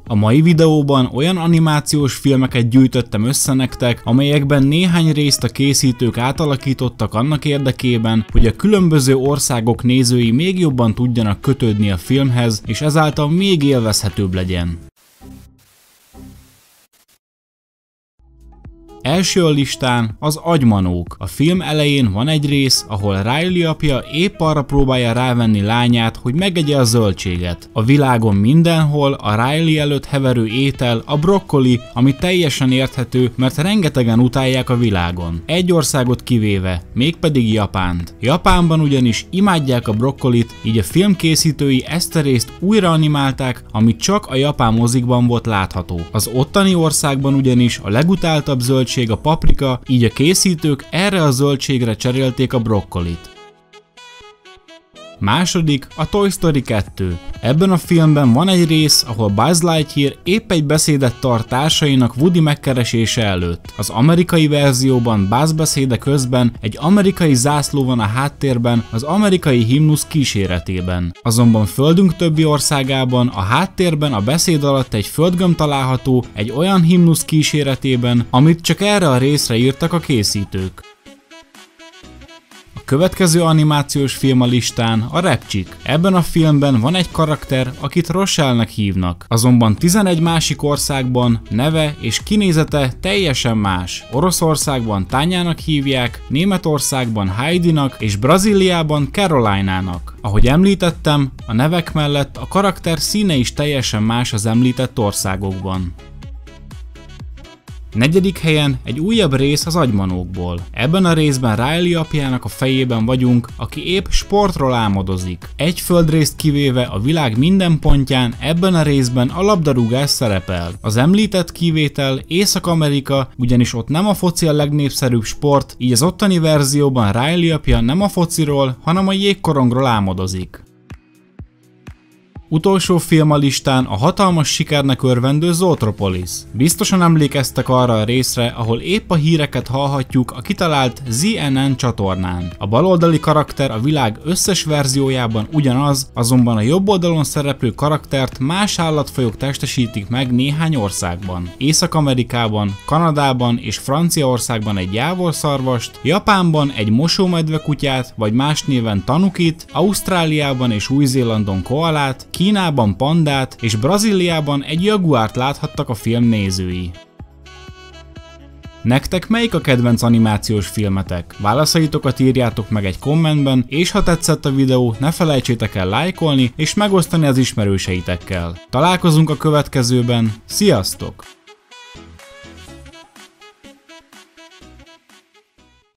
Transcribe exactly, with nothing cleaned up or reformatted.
A mai videóban olyan animációs filmeket gyűjtöttem össze nektek, amelyekben néhány részt a készítők átalakítottak annak érdekében, hogy a különböző országok nézői még jobban tudjanak kötődni a filmhez, és ezáltal még élvezhetőbb legyen. Első a listán az Agymanók. A film elején van egy rész, ahol Riley apja épp arra próbálja rávenni lányát, hogy megegye a zöldséget. A világon mindenhol a Riley előtt heverő étel a brokkoli, ami teljesen érthető, mert rengetegen utálják a világon. Egy országot kivéve, mégpedig Japánt. Japánban ugyanis imádják a brokkolit, így a film készítői ezt a részt újra animálták, ami csak a japán mozikban volt látható. Az ottani országban ugyanis a legutáltabb zöldség a paprika, így a készítők erre a zöldségre cserélték a brokkolit. Második a Toy Story kettő. Ebben a filmben van egy rész, ahol Buzz Lightyear épp egy beszédet tart társainak Woody megkeresése előtt. Az amerikai verzióban Buzz beszéde közben egy amerikai zászló van a háttérben az amerikai himnusz kíséretében. Azonban földünk többi országában a háttérben a beszéd alatt egy földgömb található egy olyan himnusz kíséretében, amit csak erre a részre írtak a készítők. A következő animációs film a listán a Repcsik. Ebben a filmben van egy karakter, akit Rochelle-nek hívnak, azonban tizenegy másik országban neve és kinézete teljesen más. Oroszországban Tányának hívják, Németországban Heidinak és Brazíliában Caroline-nának. Ahogy említettem, a nevek mellett a karakter színe is teljesen más az említett országokban. Negyedik helyen egy újabb rész az Agymanókból. Ebben a részben Riley apjának a fejében vagyunk, aki épp sportról álmodozik. Egy földrészt kivéve a világ minden pontján ebben a részben a labdarúgás szerepel. Az említett kivétel Észak-Amerika, ugyanis ott nem a foci a legnépszerűbb sport, így az ottani verzióban Riley apja nem a fociról, hanem a jégkorongról álmodozik. Utolsó film a listán a hatalmas sikernek örvendő Zootropolis. Biztosan emlékeztek arra a részre, ahol épp a híreket hallhatjuk a kitalált zé en en csatornán. A baloldali karakter a világ összes verziójában ugyanaz, azonban a jobb oldalon szereplő karaktert más állatfajok testesítik meg néhány országban. Észak-Amerikában, Kanadában és Franciaországban egy jávorszarvast, Japánban egy mosómedve kutyát, vagy más néven tanukit, Ausztráliában és Új-Zélandon koalát, Kínában pandát és Brazíliában egy jaguárt láthattak a film nézői. Nektek melyik a kedvenc animációs filmetek? Válaszaitokat írjátok meg egy kommentben, és ha tetszett a videó, ne felejtsétek el lájkolni és megosztani az ismerőseitekkel. Találkozunk a következőben, sziasztok!